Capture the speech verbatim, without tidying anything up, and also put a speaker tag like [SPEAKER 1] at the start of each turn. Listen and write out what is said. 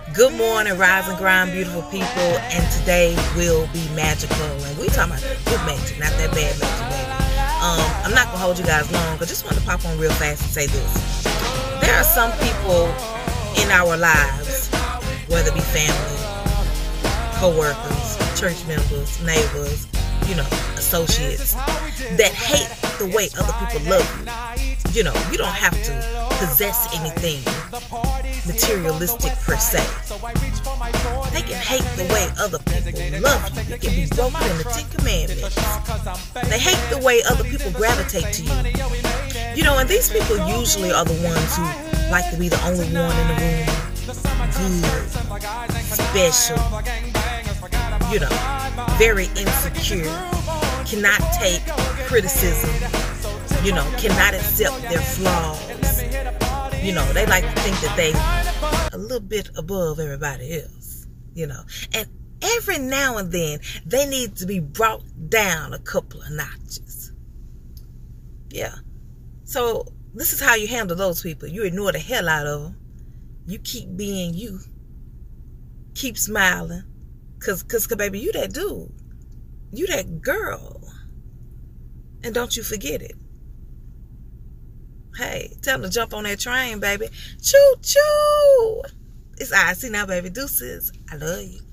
[SPEAKER 1] Good morning, rise and grind, beautiful people. And today will be magical. And we talking about good magic, not that bad magic, baby. Um, I'm not gonna hold you guys long, but just want to pop on real fast and say this. There are some people in our lives, whether it be family, co-workers, church members, neighbors, you know, associates, that hate the way other people love you. You know, you don't have to possess anything materialistic per se. They can hate the way other people love you. You can be broken in the Ten Commandments. They hate the way other people gravitate to you. You know, and these people usually are the ones who like to be the only one in the room. Good, special, you know, very insecure, cannot take criticism, you know, cannot accept their flaws. You know, they like to think that they a little bit above everybody else, you know. And every now and then, they need to be brought down a couple of notches. Yeah. So, this is how you handle those people. You ignore the hell out of them. You keep being you. Keep smiling. Because, cause, cause, baby, you that dude. You that girl. And don't you forget it. Hey, tell them to jump on that train, baby. Choo choo. It's I. See now, baby. Deuces. I love you.